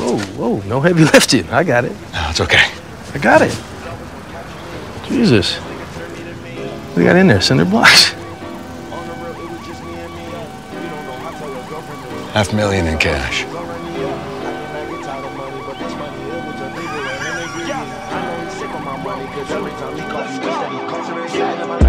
Whoa, no heavy lifting. I got it. No, it's okay. I got it. Jesus. What do you got in there? Cinder blocks? $500,000 in cash. Yeah, I know he's sick of my money, cause every time he calls me, he said he calls me.